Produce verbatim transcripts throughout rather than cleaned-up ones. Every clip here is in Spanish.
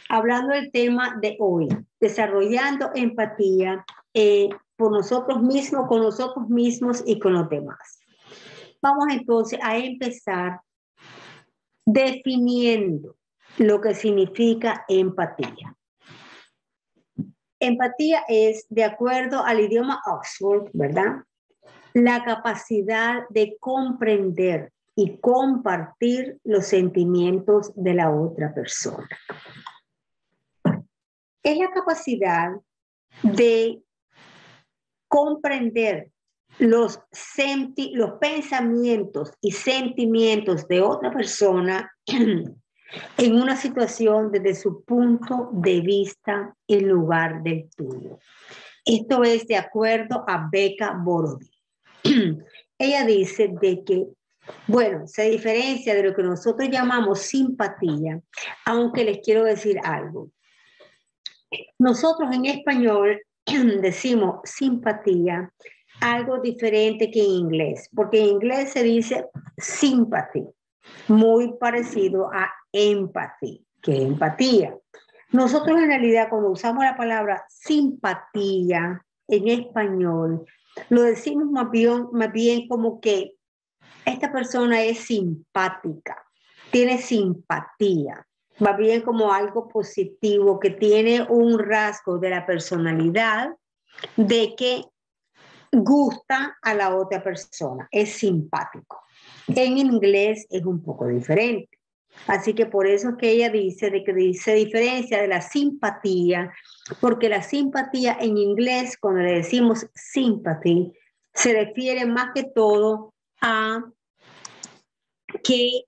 hablando del tema de hoy, desarrollando empatía eh, por nosotros mismos, con nosotros mismos y con los demás. Vamos entonces a empezar definiendo lo que significa empatía. Empatía es, de acuerdo al idioma Oxford, ¿verdad?, la capacidad de comprender y compartir los sentimientos de la otra persona. Es la capacidad de comprender los, senti los pensamientos y sentimientos de otra persona en una situación desde su punto de vista en lugar del tuyo. Esto es de acuerdo a Becca Borody. Ella dice de que, bueno, se diferencia de lo que nosotros llamamos simpatía, aunque les quiero decir algo. Nosotros en español decimos simpatía, algo diferente que en inglés, porque en inglés se dice sympathy, muy parecido a empathy, que es empatía. Nosotros en realidad cuando usamos la palabra simpatía en español, lo decimos más bien, más bien como que esta persona es simpática, tiene simpatía, más bien como algo positivo, que tiene un rasgo de la personalidad de que gusta a la otra persona, es simpático. En inglés es un poco diferente. Así que por eso es que ella dice de que se diferencia de la simpatía, porque la simpatía en inglés, cuando le decimos sympathy, se refiere más que todo a que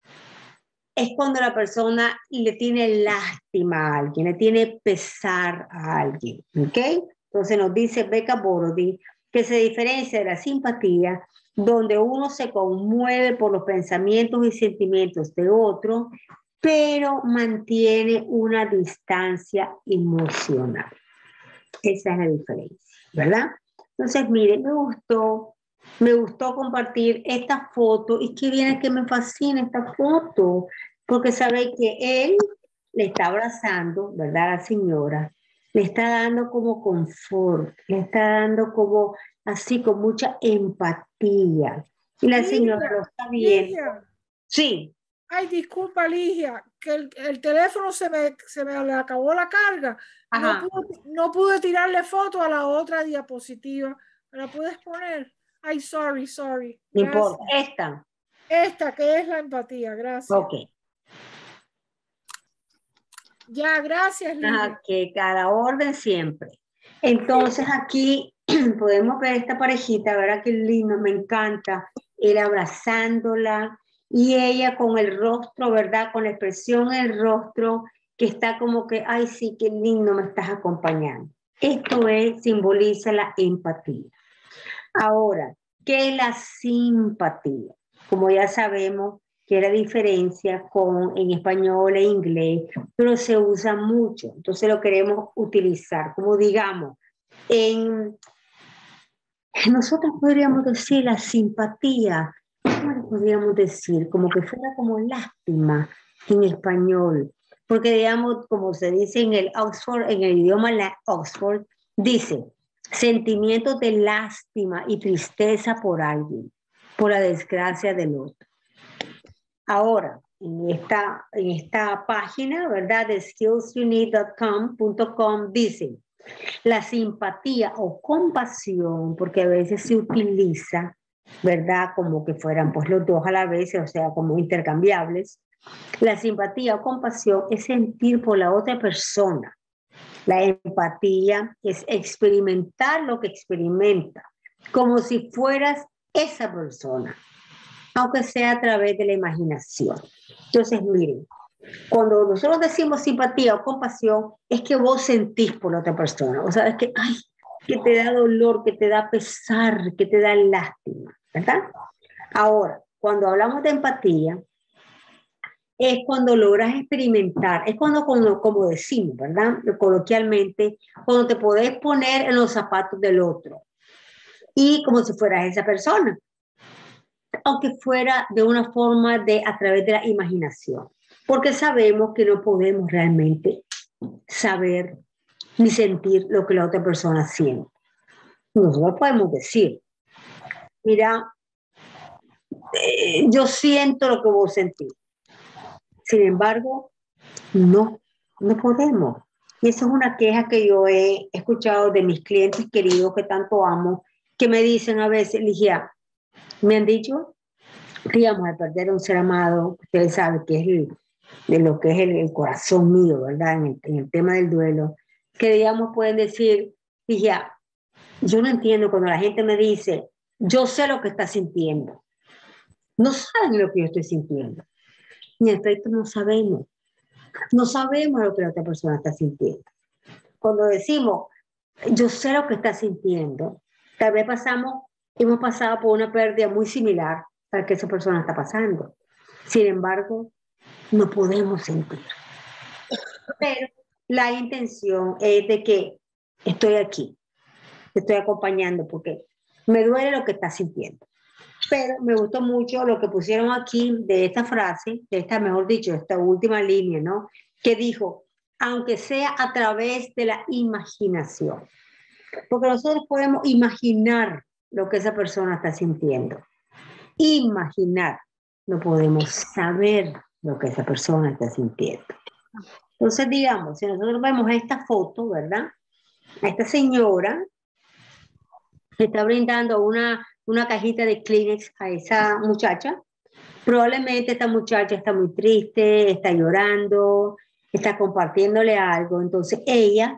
es cuando la persona le tiene lástima a alguien, le tiene pesar a alguien, ¿ok? Entonces nos dice Becca Borody que se diferencia de la simpatía, donde uno se conmueve por los pensamientos y sentimientos de otro, pero mantiene una distancia emocional. Esa es la diferencia, ¿verdad? Entonces, miren, me gustó, me gustó compartir esta foto y que viene que me fascina esta foto, porque sabéis que él le está abrazando, ¿verdad? A la señora, le está dando como confort, le está dando como así con mucha empatía. Y la señora Ligia, lo está viendo. Ligia. Sí. Ay, disculpa, Ligia, que el, el teléfono se me, se me le acabó la carga. No pude, no pude tirarle foto a la otra diapositiva. ¿Me la puedes poner? Ay, sorry, sorry. No Gracias. importa. Esta. Esta, que es la empatía. Gracias. Ok. Ya, gracias, Ligia. Que cada orden siempre. Entonces aquí podemos ver esta parejita, ¿verdad? Qué lindo, me encanta. Él abrazándola y ella con el rostro, ¿verdad? Con la expresión en el rostro que está como que, ay, sí, qué lindo me estás acompañando. Esto es, simboliza la empatía. Ahora, ¿qué es la simpatía? Como ya sabemos, que la diferencia con en español e inglés, pero se usa mucho, entonces lo queremos utilizar, como digamos, en nosotros podríamos decir la simpatía, ¿cómo le podríamos decir? Como que fuera como lástima en español, porque digamos, como se dice en el Oxford, en el idioma la Oxford, dice sentimientos de lástima y tristeza por alguien, por la desgracia del otro. Ahora, en esta, en esta página, ¿verdad? De skills you need dot com dice, la simpatía o compasión, porque a veces se utiliza, ¿verdad? Como que fueran pues los dos a la vez, o sea, como intercambiables. La simpatía o compasión es sentir por la otra persona. La empatía es experimentar lo que experimenta, como si fueras esa persona, aunque sea a través de la imaginación. Entonces, miren, cuando nosotros decimos simpatía o compasión, es que vos sentís por la otra persona, o sea, es que, ay, que te da dolor, que te da pesar, que te da lástima, ¿verdad? Ahora, cuando hablamos de empatía, es cuando logras experimentar, es cuando, cuando como decimos, ¿verdad? Coloquialmente, cuando te podés poner en los zapatos del otro y como si fueras esa persona, aunque fuera de una forma de a través de la imaginación, porque sabemos que no podemos realmente saber ni sentir lo que la otra persona siente. Nosotros podemos decir, mira, eh, yo siento lo que vos sentís. Sin embargo, no, no podemos. Y esa es una queja que yo he escuchado de mis clientes queridos que tanto amo, que me dicen a veces, Ligia, me han dicho que íbamos a perder a un ser amado, ustedes saben que es el, de lo que es el, el corazón mío, ¿verdad? En el, en el tema del duelo, que digamos pueden decir, Ligia, yo no entiendo cuando la gente me dice, yo sé lo que está sintiendo. No saben lo que yo estoy sintiendo. Ni en efecto no sabemos. No sabemos lo que la otra persona está sintiendo. Cuando decimos, yo sé lo que está sintiendo, tal vez pasamos, hemos pasado por una pérdida muy similar a la que esa persona está pasando. Sin embargo, no podemos sentir. Pero la intención es de que estoy aquí, te estoy acompañando porque me duele lo que estás sintiendo. Pero me gustó mucho lo que pusieron aquí de esta frase, de esta, mejor dicho, esta última línea, ¿no? Que dijo, aunque sea a través de la imaginación. Porque nosotros podemos imaginar lo que esa persona está sintiendo. Imaginar. No podemos saber lo que esa persona está sintiendo. Entonces, digamos, si nosotros vemos esta foto, ¿verdad? A esta señora que está brindando una, una cajita de Kleenex a esa muchacha. Probablemente esta muchacha está muy triste, está llorando, está compartiéndole algo. Entonces ella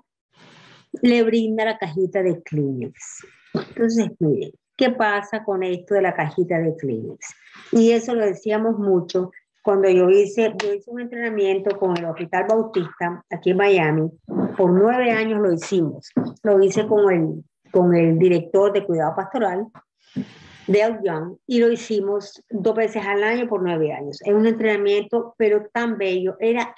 le brinda la cajita de Kleenex. Entonces, miren, ¿qué pasa con esto de la cajita de Kleenex? Y eso lo decíamos mucho cuando yo hice, yo hice un entrenamiento con el Hospital Bautista aquí en Miami. Por nueve años lo hicimos. Lo hice con el, con el director de cuidado pastoral, Dale Young, y lo hicimos dos veces al año por nueve años. Es un entrenamiento, pero tan bello. Era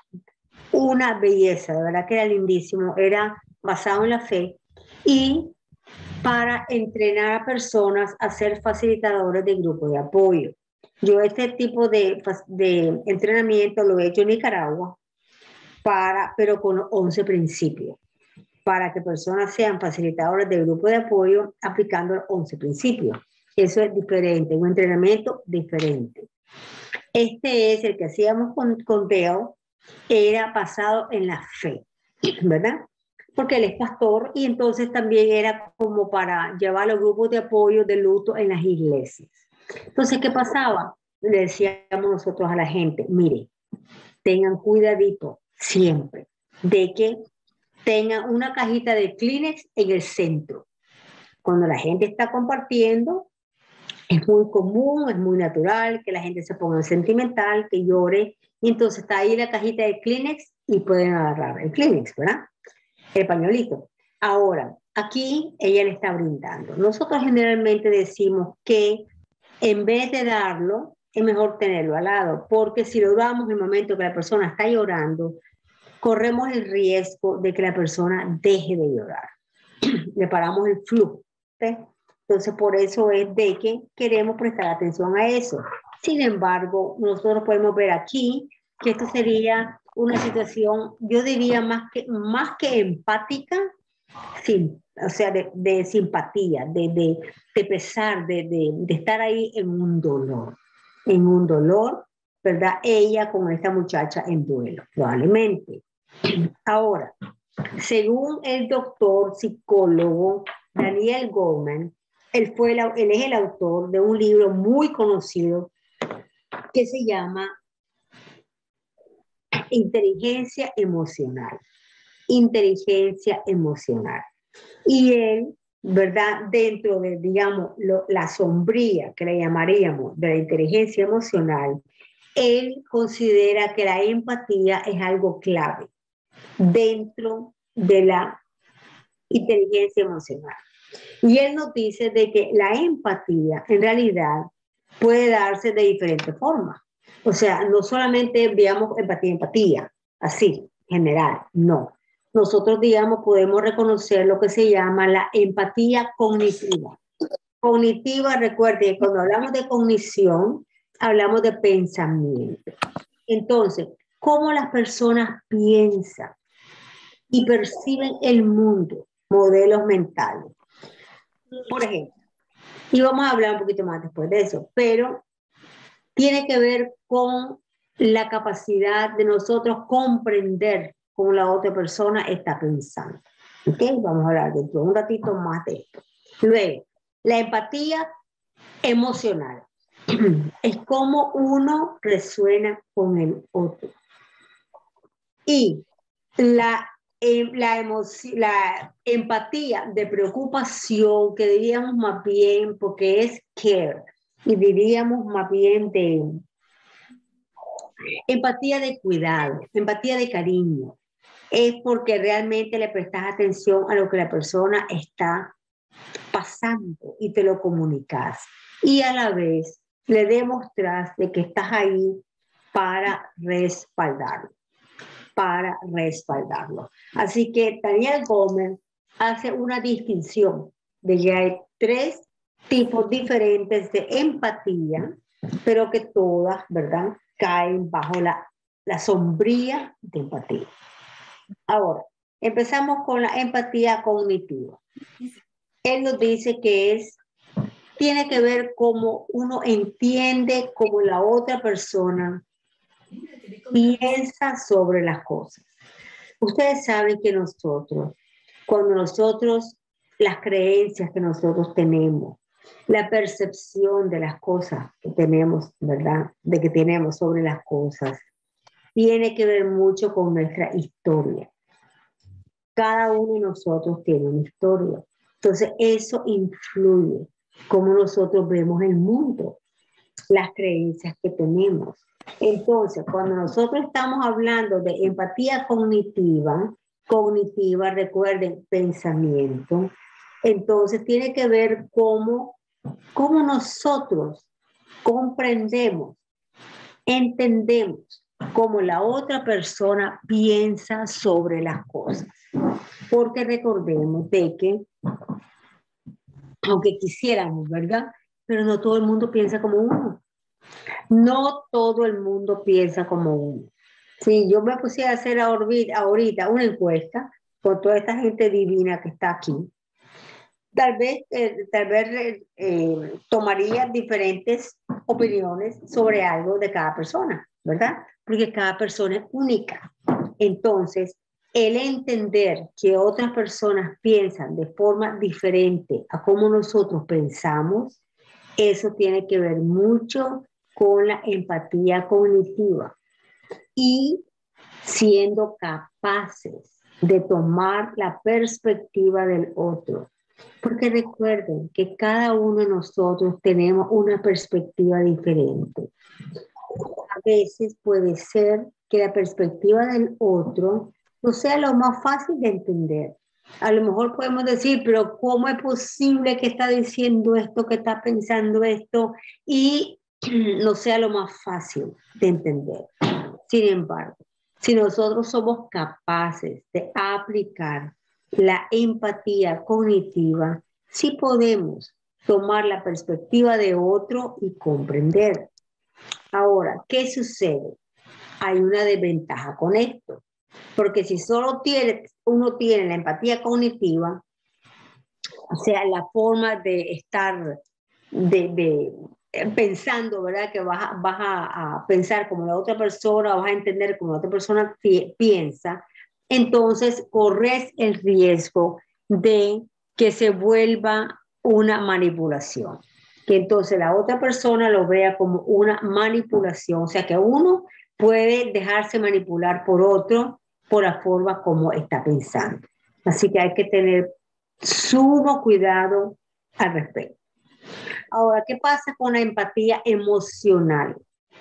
una belleza, de verdad que era lindísimo. Era basado en la fe y para entrenar a personas a ser facilitadores de grupos de apoyo. Yo este tipo de, de entrenamiento lo he hecho en Nicaragua, para, pero con once principios, para que personas sean facilitadores de grupos de apoyo aplicando los once principios. Eso es diferente, un entrenamiento diferente. Este es el que hacíamos con, con Dale, era basado en la fe, ¿verdad? Porque él es pastor y entonces también era como para llevar los grupos de apoyo de luto en las iglesias. Entonces, ¿qué pasaba? Le decíamos nosotros a la gente, mire, tengan cuidadito siempre de que tengan una cajita de Kleenex en el centro. Cuando la gente está compartiendo, es muy común, es muy natural que la gente se ponga sentimental, que llore, y entonces está ahí la cajita de Kleenex y pueden agarrar el Kleenex, ¿verdad? El pañuelito. Ahora, aquí ella le está brindando. Nosotros generalmente decimos que en vez de darlo, es mejor tenerlo al lado, porque si lo damos en el momento que la persona está llorando, corremos el riesgo de que la persona deje de llorar. Le paramos el flujo. ¿Sí? Entonces, por eso es de que queremos prestar atención a eso. Sin embargo, nosotros podemos ver aquí que esto sería una situación, yo diría más que, más que empática, sí, o sea, de, de simpatía, de, de, de pesar, de, de, de estar ahí en un dolor, en un dolor, ¿verdad? Ella con esta muchacha en duelo, probablemente. Ahora, según el doctor psicólogo Daniel Goleman, él, fue el, él es el autor de un libro muy conocido que se llama Inteligencia Emocional. Inteligencia Emocional. Y él, ¿verdad? Dentro de, digamos, lo, la sombría que le llamaríamos de la inteligencia emocional, él considera que la empatía es algo clave dentro de la inteligencia emocional. Y él nos dice de que la empatía en realidad puede darse de diferentes formas. O sea, no solamente veamos empatía, empatía, así, general, no. Nosotros, digamos, podemos reconocer lo que se llama la empatía cognitiva. Cognitiva, recuerde, cuando hablamos de cognición, hablamos de pensamiento. Entonces, ¿cómo las personas piensan? y perciben el mundo, modelos mentales. Por ejemplo, y vamos a hablar un poquito más después de eso, pero tiene que ver con la capacidad de nosotros comprender cómo la otra persona está pensando. ¿Ok? Vamos a hablar dentro de un ratito más de esto. Luego, la empatía emocional es cómo uno resuena con el otro. Y la, eh, la, la empatía de preocupación, que diríamos más bien, porque es care, y diríamos más bien de empatía de cuidado, empatía de cariño, es porque realmente le prestas atención a lo que la persona está pasando y te lo comunicas. Y a la vez le demostras de que estás ahí para respaldarlo, para respaldarlo. Así que Daniel Goleman hace una distinción de que hay tres tipos diferentes de empatía, pero que todas, ¿verdad?, caen bajo la, la sombría de empatía. Ahora, empezamos con la empatía cognitiva. Él nos dice que es, tiene que ver cómo uno entiende cómo la otra persona piensa sobre las cosas. Ustedes saben que nosotros, cuando nosotros, las creencias que nosotros tenemos, la percepción de las cosas que tenemos, ¿verdad?, de que tenemos sobre las cosas, tiene que ver mucho con nuestra historia. Cada uno de nosotros tiene una historia. Entonces, eso influye cómo nosotros vemos el mundo, las creencias que tenemos. Entonces, cuando nosotros estamos hablando de empatía cognitiva, cognitiva, recuerden, pensamiento, entonces tiene que ver cómo, cómo nosotros comprendemos, entendemos cómo la otra persona piensa sobre las cosas. Porque recordemos de que, aunque quisiéramos, ¿verdad?, pero no todo el mundo piensa como uno. No todo el mundo piensa como uno. Si yo me pusiera a hacer ahorita una encuesta con toda esta gente divina que está aquí, tal vez, eh, tal vez eh, tomaría diferentes opiniones sobre algo de cada persona, ¿verdad? Porque cada persona es única. Entonces, el entender que otras personas piensan de forma diferente a cómo nosotros pensamos, eso tiene que ver mucho con la empatía cognitiva y siendo capaces de tomar la perspectiva del otro. Porque recuerden que cada uno de nosotros tenemos una perspectiva diferente. A veces puede ser que la perspectiva del otro no sea lo más fácil de entender. A lo mejor podemos decir, pero ¿cómo es posible que está diciendo esto, que está pensando esto? Y no sea lo más fácil de entender. Sin embargo, si nosotros somos capaces de aplicar la empatía cognitiva, sí podemos tomar la perspectiva de otro y comprender. Ahora, ¿qué sucede? Hay una desventaja con esto, porque si solo tiene, uno tiene la empatía cognitiva, o sea, la forma de estar, de, de pensando, ¿verdad?, que vas, a, vas a, a pensar como la otra persona, vas a entender como la otra persona piensa, entonces corres el riesgo de que se vuelva una manipulación. Que entonces la otra persona lo vea como una manipulación, o sea que uno puede dejarse manipular por otro por la forma como está pensando. Así que hay que tener sumo cuidado al respecto. Ahora, ¿qué pasa con la empatía emocional?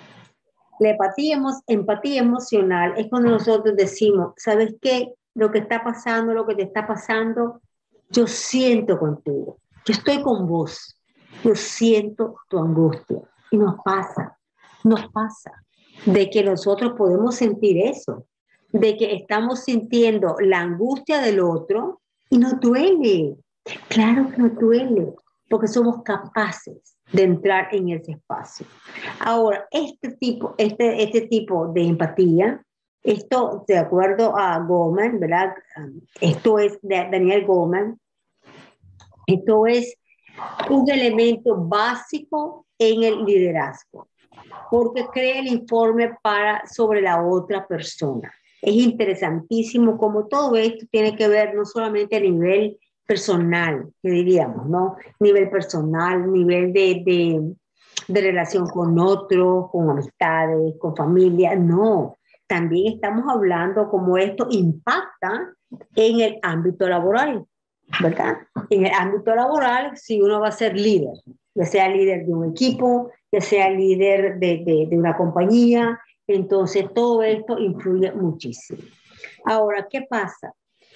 La empatía, empatía emocional es cuando nosotros decimos, ¿sabes qué? Lo que está pasando, lo que te está pasando, yo siento contigo, yo estoy con vos. Yo siento tu angustia. Y nos pasa, nos pasa de que nosotros podemos sentir eso, de que estamos sintiendo la angustia del otro y nos duele. Claro que nos duele, porque somos capaces de entrar en ese espacio. Ahora, este tipo, este, este tipo de empatía Esto, de acuerdo a Goleman, ¿verdad? Esto es de Daniel Goleman, esto es un elemento básico en el liderazgo, porque crea el informe para, sobre la otra persona. Es interesantísimo cómo todo esto tiene que ver no solamente a nivel personal, que diríamos, ¿no? Nivel personal, nivel de, de, de relación con otros, con amistades, con familia, no. También estamos hablando cómo esto impacta en el ámbito laboral, ¿verdad? En el ámbito laboral, si uno va a ser líder, ya sea líder de un equipo, ya sea líder de, de, de una compañía, entonces todo esto influye muchísimo. Ahora, ¿qué pasa?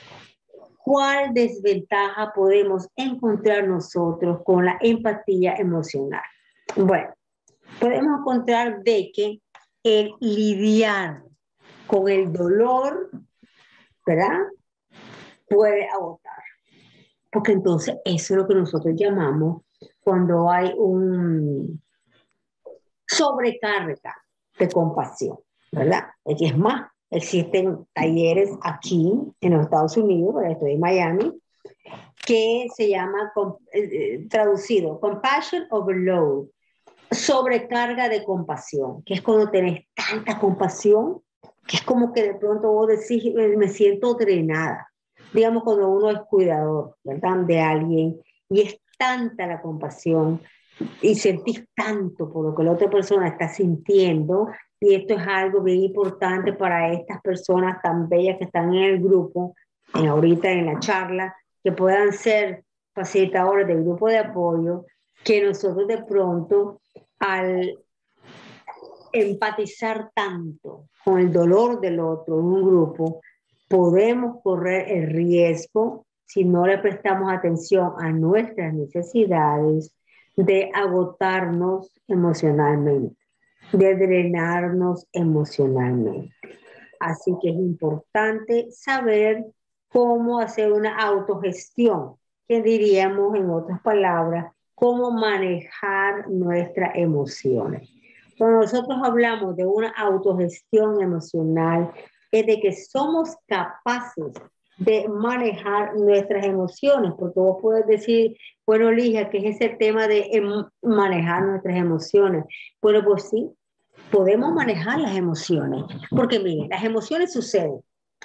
¿Cuál desventaja podemos encontrar nosotros con la empatía emocional? Bueno, podemos encontrar de que el lidiar con el dolor, ¿verdad? Puede agotar. Porque entonces eso es lo que nosotros llamamos cuando hay un sobrecarga de compasión, ¿verdad? Y es más, existen talleres aquí en los Estados Unidos, estoy en Miami, que se llama, eh, traducido, Compassion Overload, sobrecarga de compasión, que es cuando tenés tanta compasión, que es como que de pronto vos decís, me siento drenada. Digamos cuando uno es cuidador, ¿verdad? De alguien, y es tanta la compasión, y sentís tanto por lo que la otra persona está sintiendo, y esto es algo bien importante para estas personas tan bellas que están en el grupo, en ahorita en la charla, que puedan ser facilitadores del grupo de apoyo, que nosotros de pronto, al empatizar tanto con el dolor del otro en un grupo, podemos correr el riesgo, si no le prestamos atención a nuestras necesidades, de agotarnos emocionalmente, de drenarnos emocionalmente. Así que es importante saber cómo hacer una autogestión, que diríamos en otras palabras, cómo manejar nuestras emociones. Cuando nosotros hablamos de una autogestión emocional, es de que somos capaces de manejar nuestras emociones, porque vos puedes decir, bueno, Ligia, ¿qué es ese tema de em manejar nuestras emociones? Bueno, pues sí, podemos manejar las emociones, porque miren, las emociones suceden.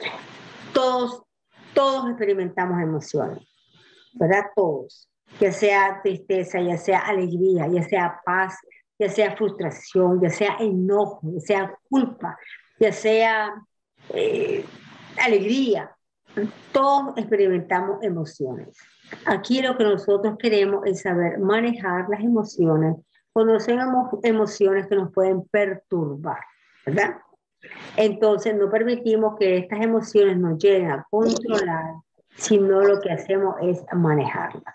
Todos, todos experimentamos emociones, ¿verdad? Todos. Ya sea tristeza, ya sea alegría, ya sea paz, ya sea frustración, ya sea enojo, ya sea culpa, ya sea eh, alegría. Todos experimentamos emociones. Aquí lo que nosotros queremos es saber manejar las emociones cuando son emociones que nos pueden perturbar, ¿verdad? Entonces no permitimos que estas emociones nos lleguen a controlar, sino lo que hacemos es manejarlas.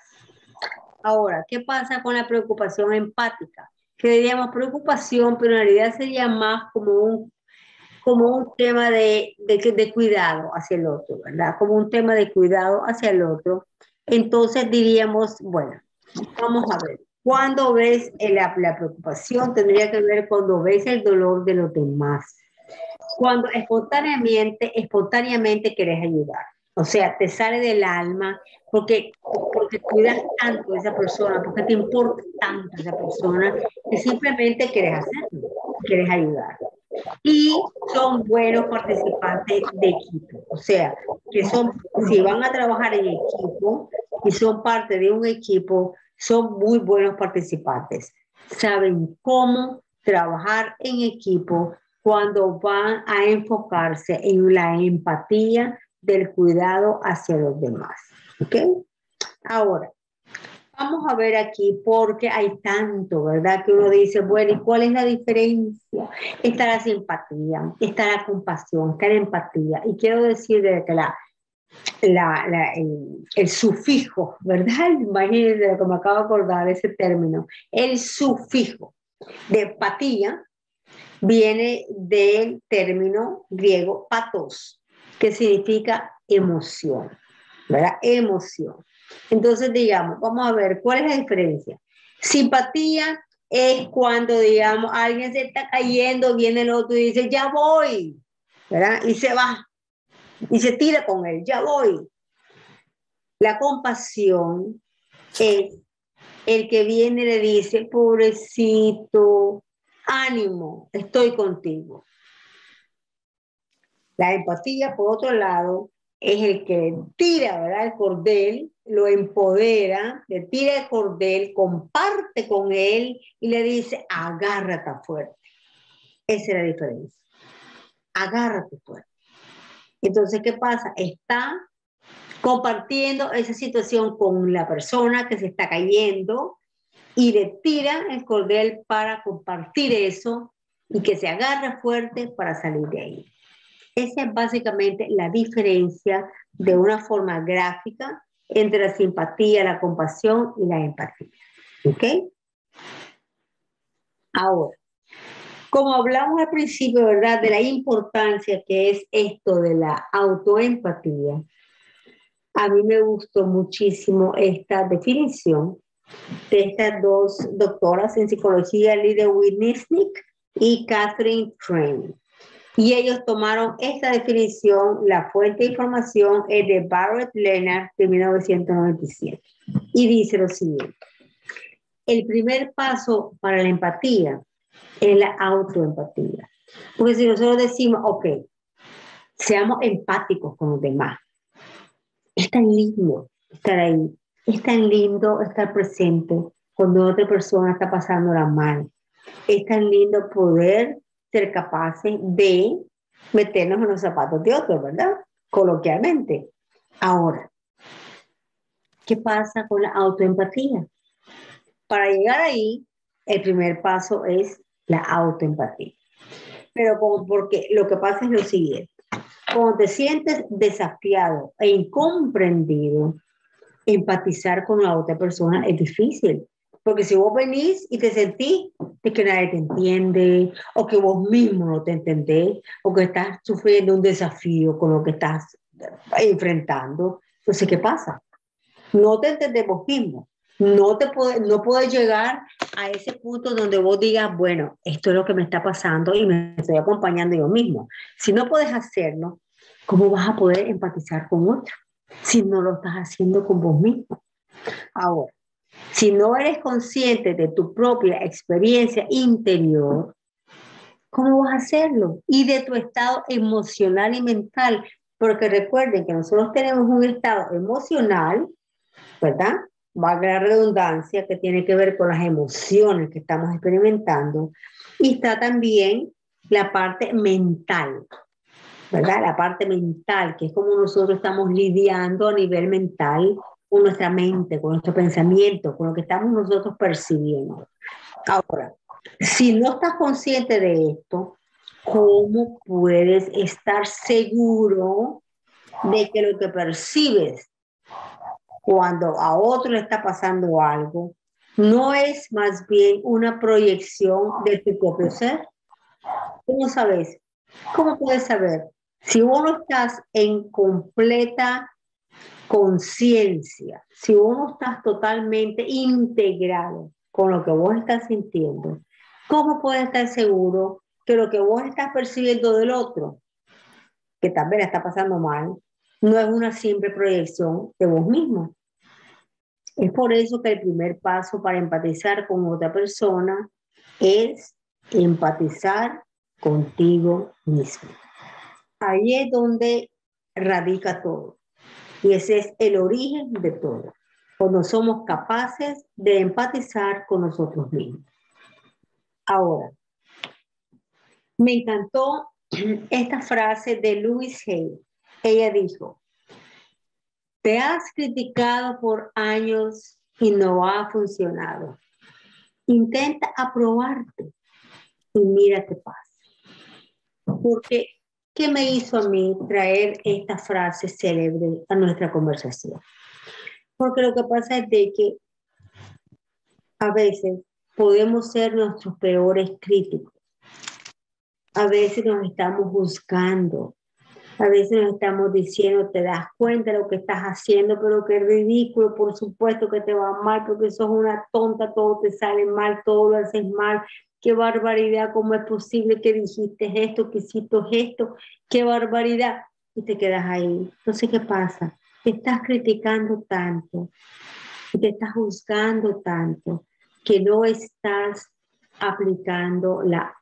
Ahora, ¿qué pasa con la preocupación empática? Que diríamos preocupación, pero en realidad sería más como un, como un tema de, de, de cuidado hacia el otro, ¿verdad? Como un tema de cuidado hacia el otro. Entonces diríamos, bueno, vamos a ver, cuando ves la, la preocupación, tendría que ver cuando ves el dolor de los demás. Cuando espontáneamente, espontáneamente querés ayudar. O sea, te sale del alma porque, porque cuidas tanto a esa persona, porque te importa tanto esa persona, que simplemente querés hacerlo, querés ayudar. Y son buenos participantes de equipo. O sea, que son, si van a trabajar en equipo y son parte de un equipo, son muy buenos participantes. Saben cómo trabajar en equipo cuando van a enfocarse en la empatía del cuidado hacia los demás. ¿Ok? Ahora, vamos a ver aquí porque hay tanto, ¿verdad? Que uno dice, bueno, ¿y cuál es la diferencia? Está la simpatía, está la compasión, está la empatía. Y quiero decir que la, la, la, el, el sufijo, ¿verdad? Imagínense, como acabo de acordar ese término, el sufijo de empatía viene del término griego patos, que significa emoción, ¿verdad? Emoción. Entonces, digamos, vamos a ver, ¿cuál es la diferencia? Simpatía es cuando, digamos, alguien se está cayendo, viene el otro y dice, ya voy, ¿verdad? Y se va, y se tira con él, ya voy. La compasión es el que viene y le dice, pobrecito, ánimo, estoy contigo. La empatía, por otro lado, es el que tira, ¿verdad?, el cordel, lo empodera, le tira el cordel, comparte con él y le dice, agárrate fuerte. Esa es la diferencia. Agárrate fuerte. Entonces, ¿qué pasa? Está compartiendo esa situación con la persona que se está cayendo y le tira el cordel para compartir eso y que se agarre fuerte para salir de ahí. Esa es básicamente la diferencia de una forma gráfica entre la simpatía, la compasión y la empatía. ¿Ok? Ahora, como hablamos al principio, ¿verdad?, de la importancia que es esto de la autoempatía, a mí me gustó muchísimo esta definición de estas dos doctoras en psicología, Lydia Wisnik y Catherine Train. Y ellos tomaron esta definición, la fuente de información es de Barrett Leonard de mil novecientos noventa y siete. Y dice lo siguiente: el primer paso para la empatía es la autoempatía. Porque si nosotros decimos, ok, seamos empáticos con los demás, es tan lindo estar ahí, es tan lindo estar presente cuando otra persona está pasándola mal, es tan lindo poder ser capaces de meternos en los zapatos de otros, ¿verdad? Coloquialmente. Ahora, ¿qué pasa con la autoempatía? Para llegar ahí, el primer paso es la autoempatía. Pero como, porque lo que pasa es lo siguiente: cuando te sientes desafiado e incomprendido, empatizar con la otra persona es difícil. Porque si vos venís y te sentís de que nadie te entiende, o que vos mismo no te entendés, o que estás sufriendo un desafío con lo que estás enfrentando, entonces, ¿qué pasa? No te entendés vos mismo. No, te puede, no puedes llegar a ese punto donde vos digas, bueno, esto es lo que me está pasando y me estoy acompañando yo mismo. Si no puedes hacerlo, ¿cómo vas a poder empatizar con otro si no lo estás haciendo con vos mismo? Ahora, si no eres consciente de tu propia experiencia interior, ¿cómo vas a hacerlo? Y de tu estado emocional y mental, porque recuerden que nosotros tenemos un estado emocional, ¿verdad? Valga la redundancia, que tiene que ver con las emociones que estamos experimentando, y está también la parte mental, ¿verdad? La parte mental, que es como nosotros estamos lidiando a nivel mental con nuestra mente, con nuestro pensamiento, con lo que estamos nosotros percibiendo. Ahora, si no estás consciente de esto, ¿cómo puedes estar seguro de que lo que percibes cuando a otro le está pasando algo no es más bien una proyección de tu propio ser? ¿Cómo sabes? ¿Cómo puedes saber? Si vos no estás en completa conciencia, si vos no estás totalmente integrado con lo que vos estás sintiendo, ¿cómo puedes estar seguro que lo que vos estás percibiendo del otro, que también la está pasando mal, no es una simple proyección de vos mismo? Es por eso que el primer paso para empatizar con otra persona es empatizar contigo mismo. Ahí es donde radica todo. Y ese es el origen de todo. Cuando somos capaces de empatizar con nosotros mismos. Ahora, me encantó esta frase de Louise Hay. Ella dijo: te has criticado por años y no ha funcionado. Intenta aprobarte y mira qué pasa. Porque, ¿qué me hizo a mí traer esta frase célebre a nuestra conversación? Porque lo que pasa es de que a veces podemos ser nuestros peores críticos. A veces nos estamos juzgando. A veces nos estamos diciendo, te das cuenta de lo que estás haciendo, pero qué ridículo, por supuesto que te va mal, porque sos una tonta, todo te sale mal, todo lo haces mal. qué barbaridad, ¿cómo es posible que dijiste esto, que hiciste esto? Qué barbaridad. Y te quedas ahí. Entonces, ¿qué pasa? Te estás criticando tanto, te estás juzgando tanto, que no estás aplicando la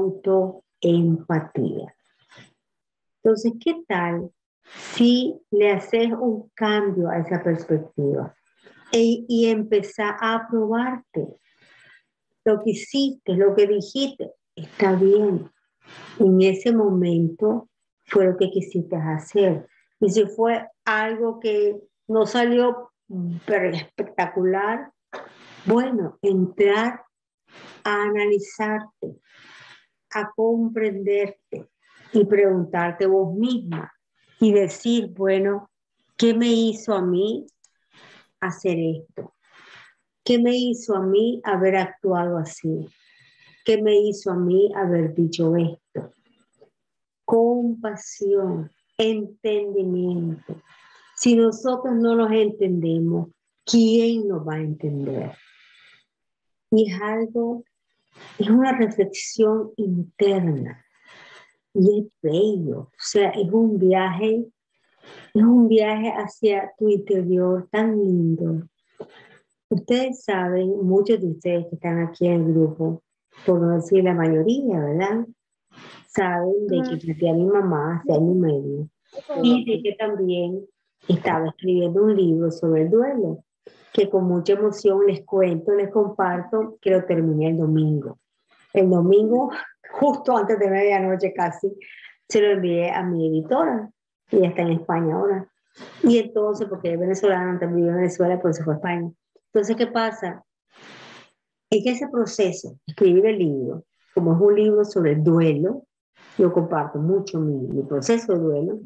autoempatía. Entonces, ¿qué tal si le haces un cambio a esa perspectiva e, y empezar a probarte? Lo que hiciste, lo que dijiste, está bien. En ese momento fue lo que quisiste hacer. Y si fue algo que no salió pero espectacular, bueno, entrar a analizarte, a comprenderte y preguntarte vos misma y decir, bueno, ¿qué me hizo a mí hacer esto? ¿Qué me hizo a mí haber actuado así? ¿Qué me hizo a mí haber dicho esto? Compasión, entendimiento. Si nosotros no nos entendemos, ¿quién nos va a entender? Y es algo, es una reflexión interna y es bello. O sea, es un viaje, es un viaje hacia tu interior tan lindo. Ustedes saben, muchos de ustedes que están aquí en el grupo, por no decir la mayoría, ¿verdad? Saben de que traté a mi mamá hace año y medio y de que también estaba escribiendo un libro sobre el duelo, que con mucha emoción les cuento, les comparto que lo terminé el domingo. El domingo, justo antes de medianoche casi, se lo envié a mi editora, ella está en España ahora. Y entonces, porque es venezolana, antes vivió en Venezuela, pues se fue a España. Entonces, ¿qué pasa? Es que ese proceso, escribir el libro, como es un libro sobre el duelo, yo comparto mucho mi, mi proceso de duelo,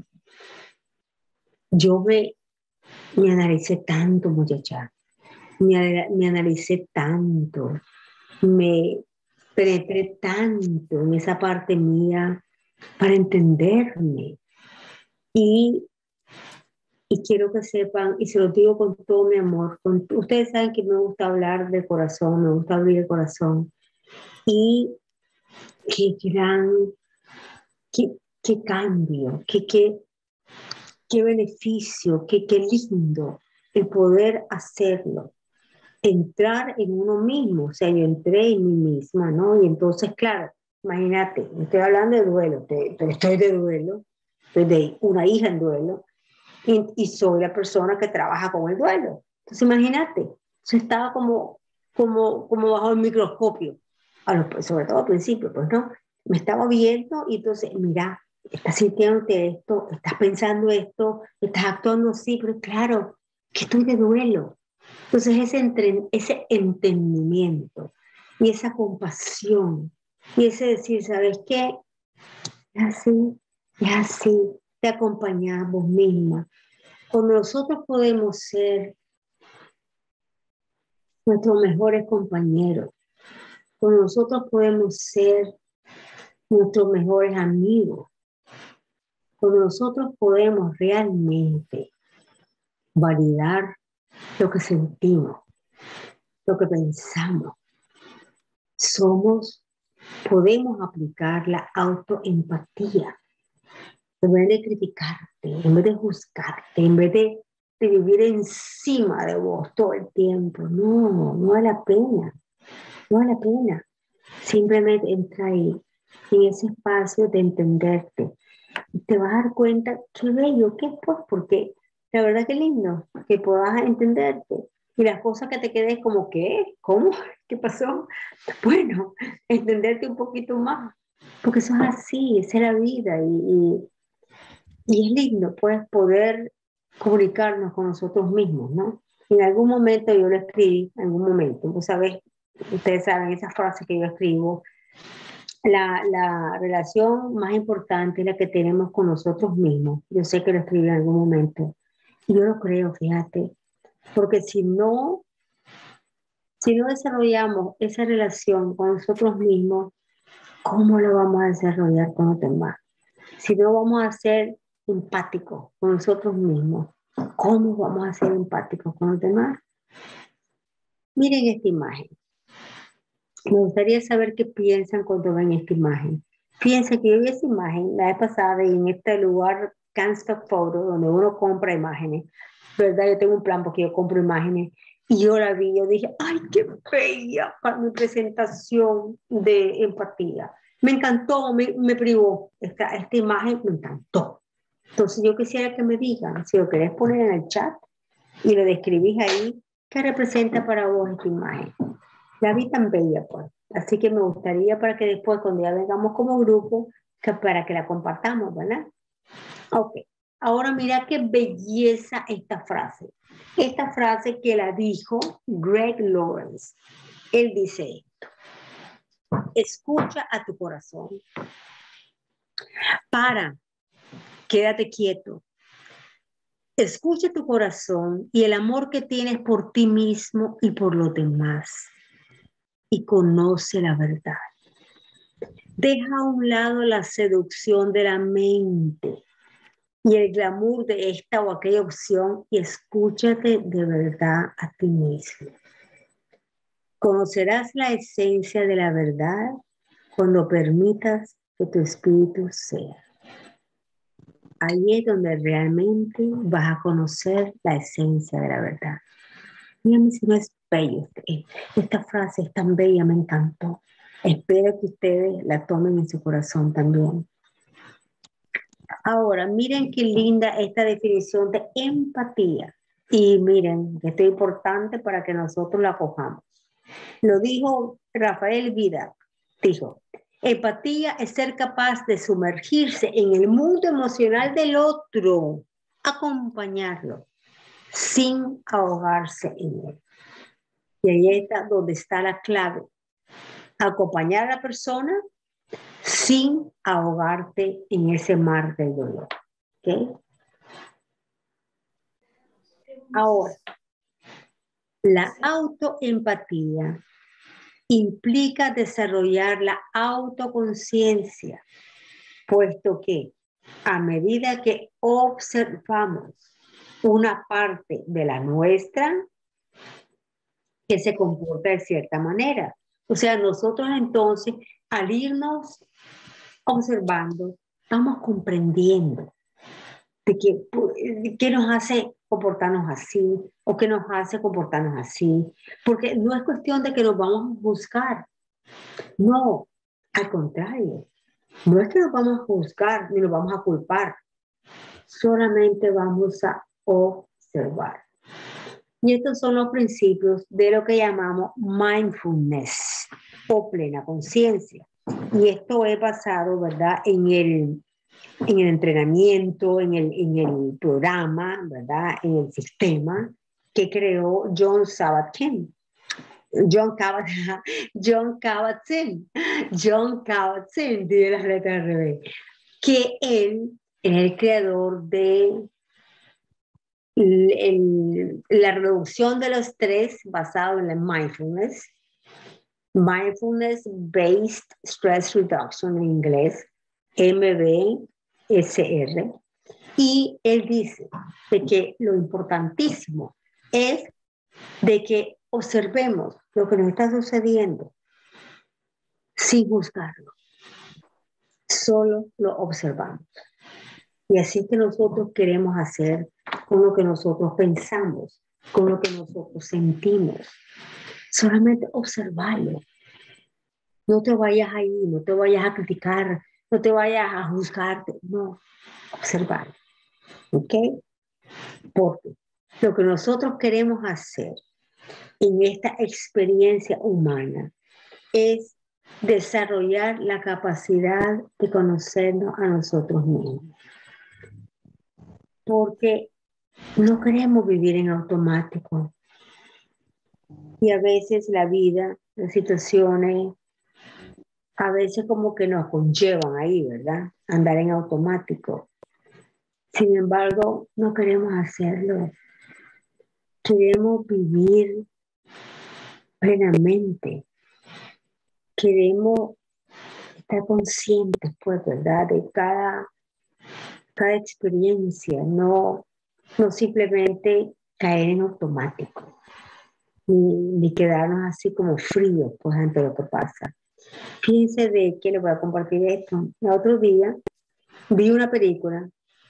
yo me, me analicé tanto, muchacha, me, me analicé tanto, me penetré tanto en esa parte mía para entenderme. Y, y quiero que sepan, y se lo digo con todo mi amor, con, ustedes saben que me gusta hablar de corazón, me gusta abrir el corazón. Y qué gran, qué, qué cambio, qué, qué, qué beneficio, qué, qué lindo el poder hacerlo. Entrar en uno mismo, o sea, yo entré en mí misma, ¿no? Y entonces, claro, imagínate, estoy hablando de duelo, te, te estoy de duelo, estoy de una hija en duelo, y, y soy la persona que trabaja con el duelo. Entonces, imagínate, yo estaba como, como, como bajo el microscopio, a los, sobre todo al principio, pues no, me estaba viendo y entonces, mira, estás sintiéndote esto, estás pensando esto, estás actuando así, pero claro, que estoy de duelo. Entonces ese, entre, ese entendimiento y esa compasión y ese decir, ¿sabes qué? Es así, es así, te acompañamos misma. Cuando nosotros podemos ser nuestros mejores compañeros, cuando nosotros podemos ser nuestros mejores amigos, cuando nosotros podemos realmente validar lo que sentimos, lo que pensamos, somos, podemos aplicar la autoempatía. En vez de criticarte, en vez de juzgarte, en vez de, de vivir encima de vos todo el tiempo. No, no vale la pena, no vale la pena. Simplemente entra ahí, en ese espacio de entenderte. Y te vas a dar cuenta, qué bello, qué pues, porque la verdad que lindo que puedas entenderte. Y las cosas que te quedes como, ¿qué? ¿Cómo? ¿Qué pasó? Bueno, entenderte un poquito más, porque eso es así, esa es la vida. Y, y, y es lindo, pues, poder comunicarnos con nosotros mismos, ¿no? En algún momento yo lo escribí, en algún momento, ¿vos sabés? Ustedes saben esas frases que yo escribo. La, la relación más importante es la que tenemos con nosotros mismos. Yo sé que lo escribí en algún momento. Y yo lo creo, fíjate. Porque si no, si no desarrollamos esa relación con nosotros mismos, ¿cómo lo vamos a desarrollar con los demás? Si no vamos a ser empáticos con nosotros mismos, ¿cómo vamos a ser empáticos con los demás? Miren esta imagen. Me gustaría saber qué piensan cuando ven esta imagen. Piensa que yo vi esa imagen la vez pasada y en este lugar, Canstock Photo, donde uno compra imágenes, ¿verdad? Yo tengo un plan porque yo compro imágenes y yo la vi, yo dije, ¡ay, qué bella para mi presentación de empatía! Me encantó, me, me privó, esta, esta imagen me encantó. Entonces yo quisiera que me digan, si lo querés poner en el chat y lo describís ahí, ¿qué representa para vos esta imagen? La vi tan bella, pues. Así que me gustaría para que después, cuando ya vengamos como grupo, que para que la compartamos, ¿verdad? Ok. Ahora mira qué belleza esta frase. Esta frase que la dijo Greg Lawrence. Él dice esto: escucha a tu corazón. Para, quédate quieto. Escucha tu corazón y el amor que tienes por ti mismo y por los demás. Y conoce la verdad. Deja a un lado la seducción de la mente y el glamour de esta o aquella opción y escúchate de verdad a ti mismo. Conocerás la esencia de la verdad cuando permitas que tu espíritu sea. Ahí es donde realmente vas a conocer la esencia de la verdad. Mira, si no es bello. Esta frase es tan bella, me encantó. Espero que ustedes la tomen en su corazón también. Ahora, miren qué linda esta definición de empatía. Y miren, esto es importante para que nosotros la cojamos. Lo dijo Rafael Vidal. Dijo, empatía es ser capaz de sumergirse en el mundo emocional del otro, acompañarlo, sin ahogarse en él. Y ahí está donde está la clave. Acompañar a la persona sin ahogarte en ese mar del dolor. ¿Ok? Ahora, la autoempatía implica desarrollar la autoconciencia, puesto que a medida que observamos una parte de la nuestra que se comporta de cierta manera. O sea, nosotros entonces, al irnos observando, estamos comprendiendo de qué, de qué nos hace comportarnos así o qué nos hace comportarnos así. Porque no es cuestión de que nos vamos a juzgar. No, al contrario. No es que nos vamos a juzgar ni nos vamos a culpar. Solamente vamos a observar. Y estos son los principios de lo que llamamos mindfulness o plena conciencia. Y esto es basado, ¿verdad?, en el, en el entrenamiento, en el, en el programa, ¿verdad?, en el sistema que creó John Kabat-Zinn. John Kabat-Zinn, John Kabat-Zinn, John Kabat-Zinn, tiene las letras al revés, que él es el creador de el, el, la reducción del estrés basado en la mindfulness, Mindfulness Based Stress Reduction en inglés, M B S R, y él dice de que lo importantísimo es de que observemos lo que nos está sucediendo sin juzgarlo, solo lo observamos. Y así que nosotros queremos hacer con lo que nosotros pensamos, con lo que nosotros sentimos. Solamente observarlo. No te vayas ahí, no te vayas a criticar, no te vayas a juzgarte. No, observarlo. ¿Ok? Porque lo que nosotros queremos hacer en esta experiencia humana es desarrollar la capacidad de conocernos a nosotros mismos. Porque no queremos vivir en automático. Y a veces la vida, las situaciones, a veces como que nos conllevan ahí, ¿verdad? Andar en automático. Sin embargo, no queremos hacerlo. Queremos vivir plenamente. Queremos estar conscientes, pues, ¿verdad? De cada, cada experiencia, no, no simplemente caer en automático. ni, ni quedarnos así como fríos pues ante lo que pasa. Fíjense de que les voy a compartir esto. El otro día vi una película,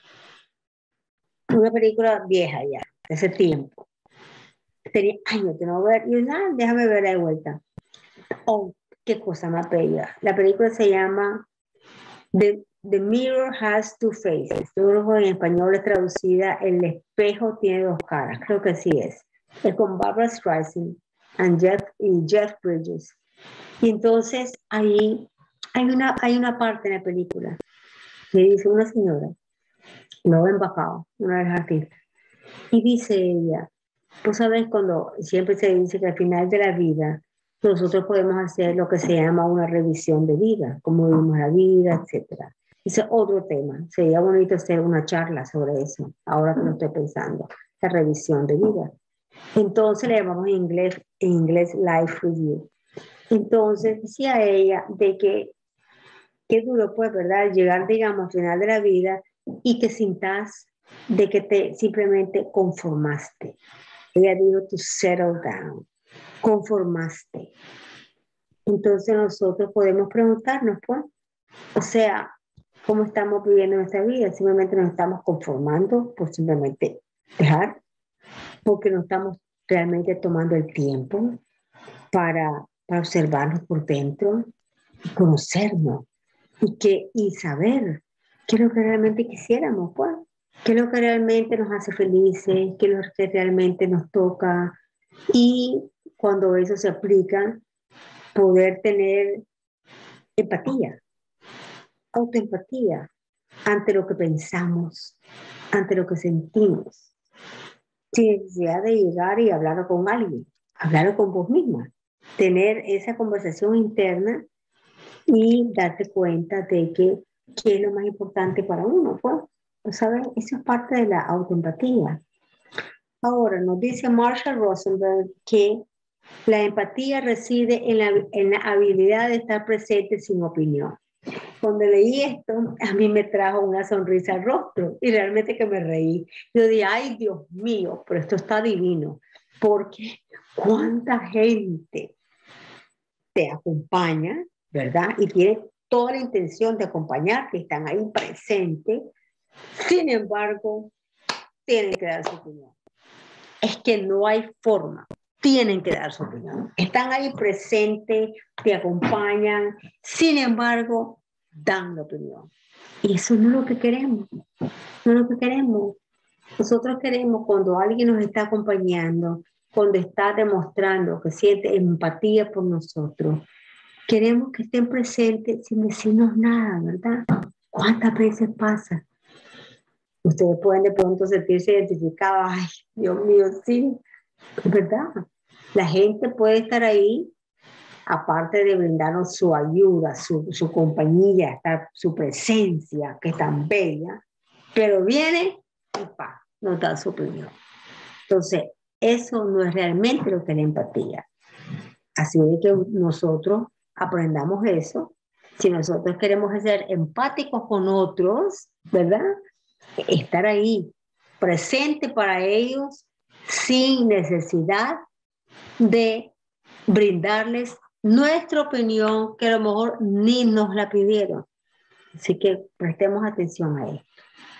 una película vieja ya, de ese tiempo. Tenía años que no ver, y yo, ah, déjame ver de vuelta. Oh, qué cosa más bella. La película se llama The, The Mirror Has Two Faces. Yo creo que en español es traducida El espejo tiene dos caras. Creo que sí es. Es con Barbara Streisand and Jeff, y Jeff Bridges. Y entonces ahí hay una, hay una parte en la película que dice una señora, no ven bajado, una de las artistas, y dice ella, pues sabes, cuando siempre se dice que al final de la vida nosotros podemos hacer lo que se llama una revisión de vida, cómo vivimos la vida, etcétera. Ese es otro tema. Sería bonito hacer una charla sobre eso, ahora que lo estoy pensando, la revisión de vida. Entonces le llamamos en inglés, en inglés Life Review. Entonces decía ella de que qué duro pues, ¿verdad? Llegar, digamos, al final de la vida y que sintas de que te simplemente conformaste. Ella dijo to settle down, conformaste. Entonces nosotros podemos preguntarnos, pues, o sea, ¿cómo estamos viviendo nuestra vida? Simplemente nos estamos conformando por simplemente dejar, porque no estamos realmente tomando el tiempo para, para observarnos por dentro y conocernos y, que, y saber qué es lo que realmente quisiéramos, pues, qué es lo que realmente nos hace felices, qué es lo que realmente nos toca. Y cuando eso se aplica, poder tener empatía, autoempatía ante lo que pensamos, ante lo que sentimos, sin necesidad de llegar y hablar con alguien, hablar con vos misma, tener esa conversación interna y darte cuenta de que qué es lo más importante para uno, pues, ¿sabes? Eso es parte de la autoempatía. Ahora, nos dice Marshall Rosenberg que la empatía reside en la, en la habilidad de estar presente sin opinión. Cuando leí esto, a mí me trajo una sonrisa al rostro y realmente que me reí. Yo dije, ay Dios mío, pero esto está divino, porque cuánta gente te acompaña, ¿verdad? Y tiene toda la intención de acompañarte, están ahí presentes, sin embargo, tienen que dar su opinión. Es que no hay forma, tienen que dar su opinión. Están ahí presentes, te acompañan, sin embargo, dan la opinión. Y eso no es lo que queremos, no es lo que queremos. Nosotros queremos cuando alguien nos está acompañando, cuando está demostrando que siente empatía por nosotros, queremos que estén presentes sin decirnos nada, ¿verdad? ¿Cuántas veces pasa? Ustedes pueden de pronto sentirse identificados, ay, Dios mío, sí, es verdad. La gente puede estar ahí, aparte de brindarnos su ayuda, su, su compañía, estar, su presencia, que es tan bella, pero viene y pa, nos da su opinión. Entonces, eso no es realmente lo que es la empatía. Así es que nosotros aprendamos eso. Si nosotros queremos ser empáticos con otros, ¿verdad? Estar ahí, presente para ellos, sin necesidad de brindarles nuestra opinión, que a lo mejor ni nos la pidieron. Así que prestemos atención a esto.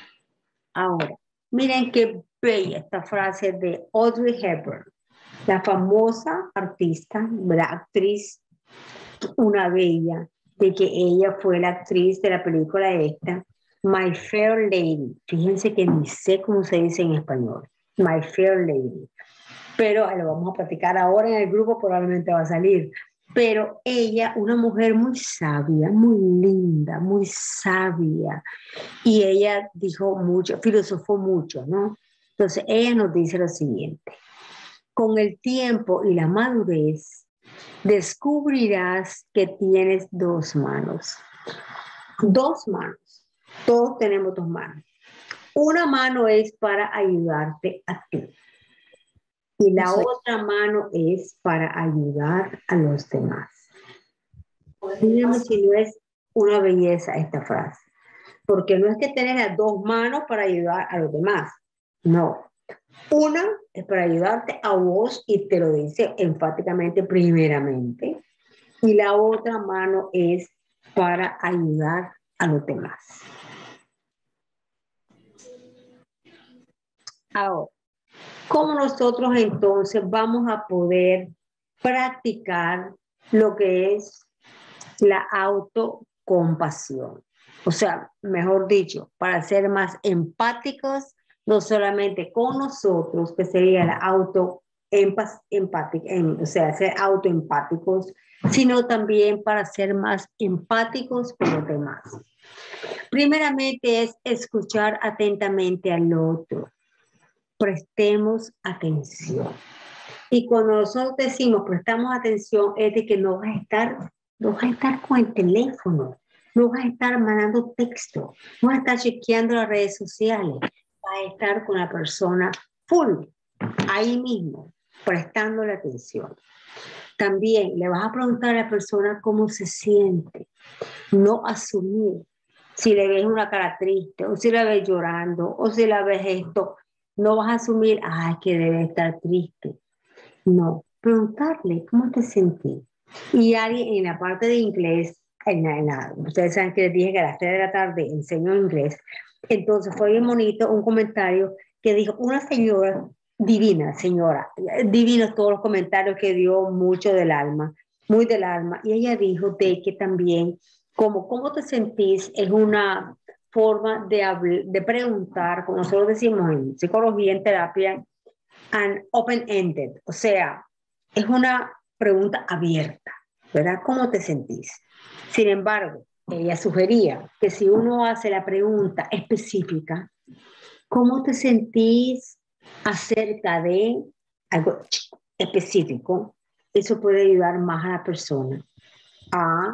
Ahora, miren qué bella esta frase de Audrey Hepburn, la famosa artista, la actriz, una bella, de que ella fue la actriz de la película esta, My Fair Lady. Fíjense que ni sé cómo se dice en español, My Fair Lady. Pero lo vamos a platicar ahora en el grupo, probablemente va a salir. Pero ella, una mujer muy sabia, muy linda, muy sabia. Y ella dijo mucho, filosofó mucho, ¿no? Entonces, ella nos dice lo siguiente. Con el tiempo y la madurez, descubrirás que tienes dos manos. Dos manos. Todos tenemos dos manos. Una mano es para ayudarte a ti. Y la sí. otra mano es para ayudar a los demás. Dígame si no es una belleza esta frase. Porque no es que tenés las dos manos para ayudar a los demás. No. Una es para ayudarte a vos y te lo dice enfáticamente primeramente. Y la otra mano es para ayudar a los demás. Ahora, ¿cómo nosotros entonces vamos a poder practicar lo que es la autocompasión? O sea, mejor dicho, para ser más empáticos, no solamente con nosotros, que sería la auto empática, o sea, ser autoempáticos, sino también para ser más empáticos con los demás. Primeramente es escuchar atentamente al otro. Prestemos atención. Y cuando nosotros decimos prestamos atención, es de que no vas a estar, no vas a estar con el teléfono, no vas a estar mandando texto, no vas a estar chequeando las redes sociales, vas a estar con la persona full, ahí mismo, prestándole atención. También le vas a preguntar a la persona cómo se siente, no asumir. Si le ves una cara triste, o si la ves llorando, o si la ves esto, no vas a asumir, ay, que debe estar triste. No, preguntarle, ¿cómo te sentís? Y alguien en la parte de inglés, en la, en la, ustedes saben que les dije que a las tres de la tarde enseño inglés, entonces fue bien bonito un comentario que dijo, una señora divina, señora, divinos todos los comentarios que dio, mucho del alma, muy del alma, y ella dijo de que también, como cómo te sentís, es una forma de, habl- de preguntar, como nosotros decimos en psicología, en terapia, and open-ended, o sea, es una pregunta abierta, ¿verdad? ¿Cómo te sentís? Sin embargo, ella sugería que si uno hace la pregunta específica, ¿cómo te sentís acerca de algo específico? Eso puede ayudar más a la persona a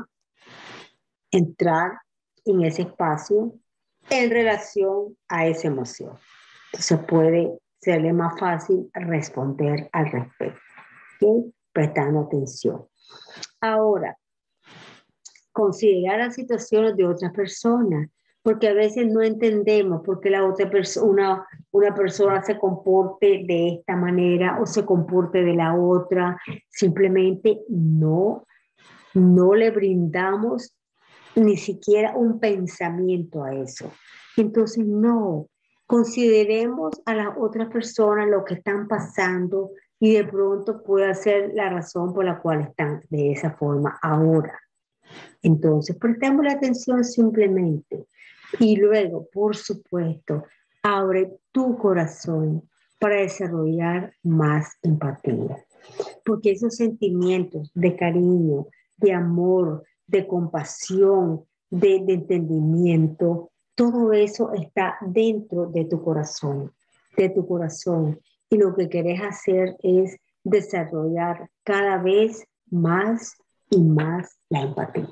entrar en ese espacio en relación a esa emoción. Entonces puede serle más fácil responder al respecto, ¿okay? Prestando atención. Ahora, considerar las situaciones de otras personas, porque a veces no entendemos por qué la otra persona, una, una persona se comporte de esta manera o se comporte de la otra. Simplemente no, no le brindamos ni siquiera un pensamiento a eso. Entonces, no, consideremos a las otras personas lo que están pasando y de pronto puede ser la razón por la cual están de esa forma ahora. Entonces, prestemos la atención simplemente. Y luego, por supuesto, abre tu corazón para desarrollar más empatía. Porque esos sentimientos de cariño, de amor, de compasión, de, de entendimiento, todo eso está dentro de tu corazón, de tu corazón. Y lo que querés hacer es desarrollar cada vez más y más la empatía.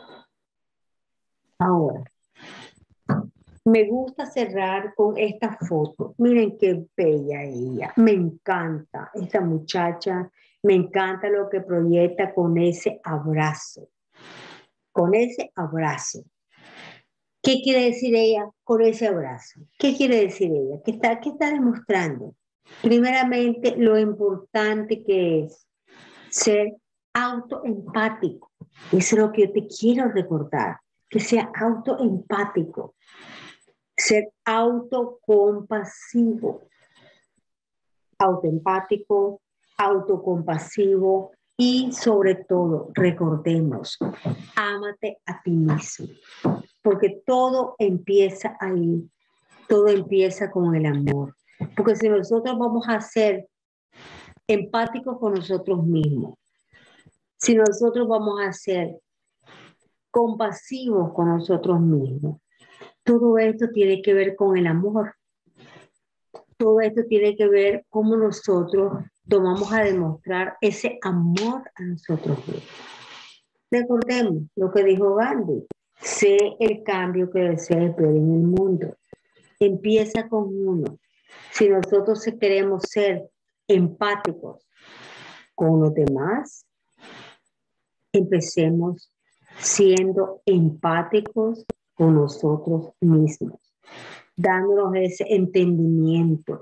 Ahora, me gusta cerrar con esta foto. Miren qué bella ella. Me encanta esta muchacha. Me encanta lo que proyecta con ese abrazo. Con ese abrazo. ¿Qué quiere decir ella con ese abrazo? ¿Qué quiere decir ella? ¿Qué está, qué está demostrando? Primeramente, lo importante que es ser autoempático. Eso es lo que yo te quiero recordar. Que sea autoempático. Ser autocompasivo, autoempático, autocompasivo y sobre todo, recordemos, ámate a ti mismo, porque todo empieza ahí, todo empieza con el amor, porque si nosotros vamos a ser empáticos con nosotros mismos, si nosotros vamos a ser compasivos con nosotros mismos, todo esto tiene que ver con el amor. Todo esto tiene que ver cómo nosotros tomamos a demostrar ese amor a nosotros mismos. Recordemos lo que dijo Gandhi, sé el cambio que deseas ver en el mundo. Empieza con uno. Si nosotros queremos ser empáticos con los demás, empecemos siendo empáticos con nosotros mismos, dándonos ese entendimiento,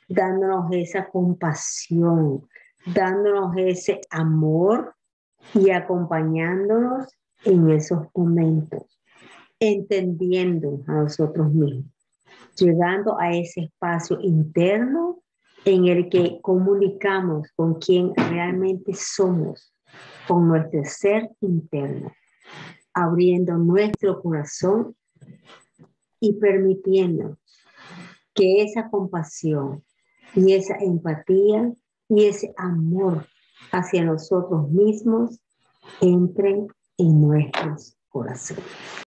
dándonos esa compasión, dándonos ese amor y acompañándonos en esos momentos, entendiendo a nosotros mismos, llegando a ese espacio interno en el que comunicamos con quien realmente somos, con nuestro ser interno, abriendo nuestro corazón y permitiendo que esa compasión y esa empatía y ese amor hacia nosotros mismos entren en nuestros corazones.